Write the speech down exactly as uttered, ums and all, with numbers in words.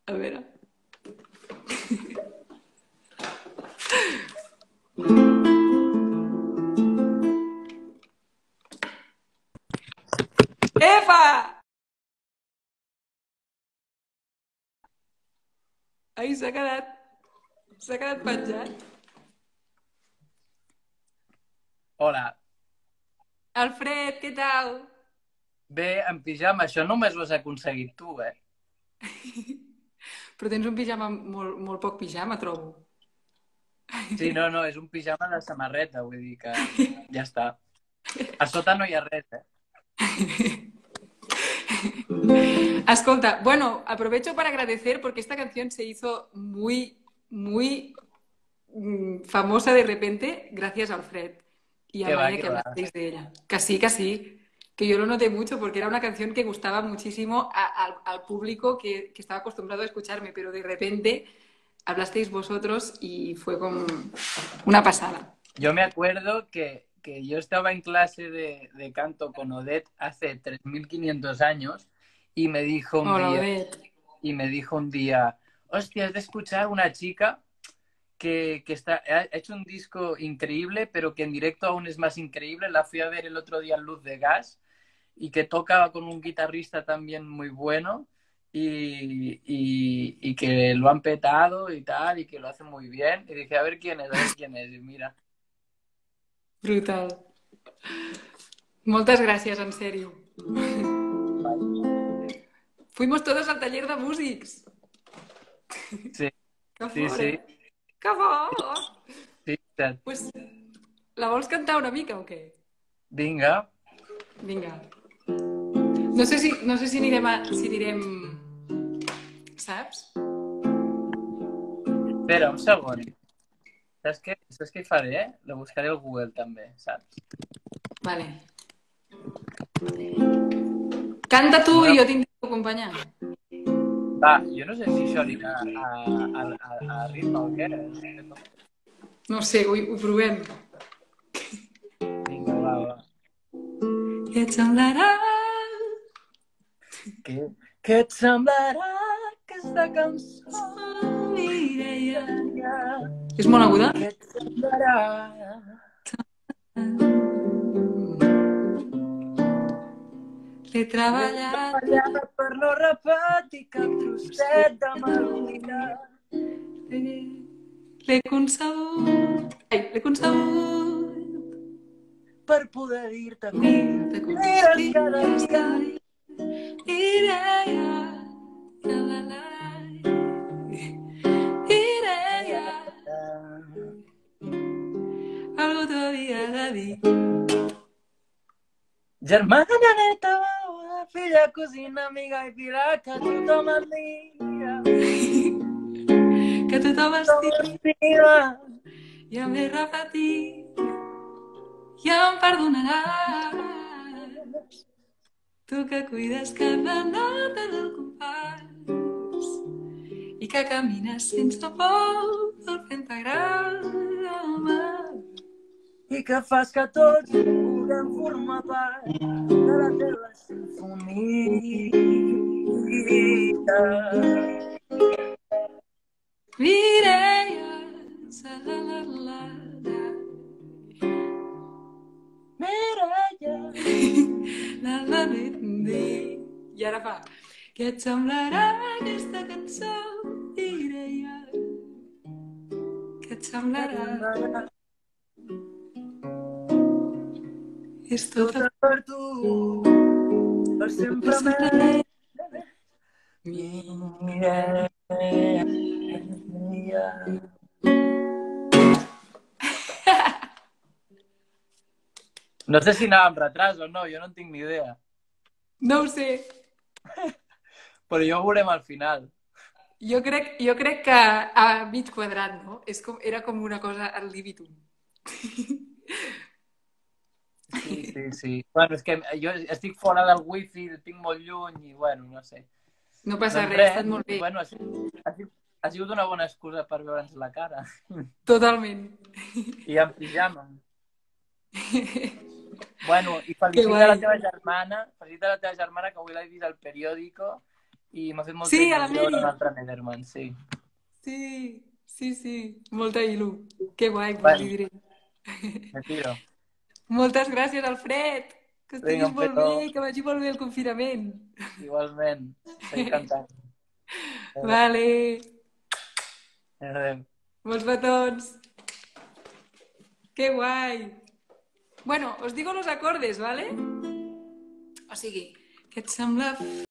A veure... Epa! Ai, s'ha quedat... S'ha quedat penjat. Hola. Alfred, què tal? Bé, en pijama. Això només ho has aconseguit tu, eh? Però tens un pijama molt, molt poc pijama, trobo. Sí, no, no, és un pijama de samarreta, vull dir que ja està. A sota no hi ha res, eh? Ascolta, bueno, aprovecho para agradecer porque esta canción se hizo muy, muy mm, famosa de repente gracias a Alfred y a Que va, María que que va. hablasteis de ella. Que sí, que sí, que yo lo noté mucho porque era una canción que gustaba muchísimo a- al, al público que, que estaba acostumbrado a escucharme, pero de repente hablasteis vosotros y fue como una pasada. Yo me acuerdo que, que yo estaba en clase de, de canto con Odette hace tres mil quinientos años y me dijo un Hola, día, Odette. y me dijo un día, hostia, has de escuchar a una chica que, que está, ha hecho un disco increíble, pero que en directo aún es más increíble. La fui a ver el otro día en Luz de Gas y que toca con un guitarrista también muy bueno y, y, y que lo han petado y tal, y que lo hace muy bien. Y dije, a ver quién es, a ver quién es. Y mira. Brutal. Moltes gràcies, en sèrio. Fuimos todos al taller de músics. Sí, Que sí, fora. sí. Que fort. Sí, sí. Pues, la vols cantar una mica o què? Vinga. Vinga. No sé si, no sé si anirem a... Si direm... Saps? Espera, un segon. Saps què, saps què faré? Eh? Lo buscaré al Google també, saps? Vale. Canta tu Una... i jo t'intento acompanyar. Va, jo no sé si això anirà a, a, a, a ritme o què. No sé com. No sé, ho, ho provem. Vinga, va, va. Què et semblarà? Què, què et semblarà aquesta cançó? Mireia. És molt aguda? Què et semblarà? L'he treballat. treballat per no repetir cap trosset de melodia. L'he concebut. Ai, l'he concebut. Per poder dir-te com mires cada dia. Mireia. La, la, la. Mireia. Algú t'havia de dir. Germana neta, filla, cosina, amiga i fila, que tothom admira. Que tothom estima. I em ve repetir i em perdonaràs. Tu que cuides cada nota del compàs i que camines sense por del pentagrama i que fas que tots puguem formar part de la teva sinfonia. Mireia, la la la la. Mireia, la la la. I ara fa, què et semblarà aquesta cançó, Mireia? Què et semblarà? És tota per tu, per sempre més. Mireia. No sé si anava amb retras o no, jo no en tinc ni idea. No ho sé. Però ja ho veurem al final. Jo crec, jo crec que a mig quadrat, no? És com, era com una cosa al libitum. Sí, sí, sí. Bueno, és que jo estic fora del wifi, el tinc molt lluny i, bueno, no sé. No passa doncs res, ha estat molt bé. Bueno, ha sigut, ha sigut una bona excusa per veure'ns la cara. Totalment. I en pijama. Bueno, i felicita a la teva germana, felicita a la teva germana que avui l'he vist al periòdico i m'ha fet molta Sí, a la il·lusió veure Mary! un altre Netherman, sí. Sí, sí, sí. Molta il·lu. Que guai, doncs li Bueno, diré. me piro. Moltes gràcies, Alfred! Que Vinga, estiguis un molt bé, petó. que vagi molt bé el confinament. Igualment. Seguim cantant. Adéu. Vale. Adéu. Molts petons. Que guai. Bueno, os digo los acordes, ¿vale? O sigui, què et sembla